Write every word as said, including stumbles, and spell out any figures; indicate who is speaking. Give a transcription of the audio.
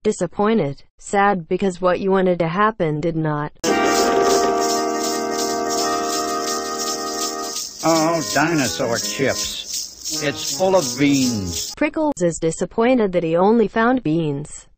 Speaker 1: Disappointed. Sad because what you wanted to happen did not.
Speaker 2: Oh, dinosaur chips. It's full of beans.
Speaker 1: Prickles is disappointed that he only found beans.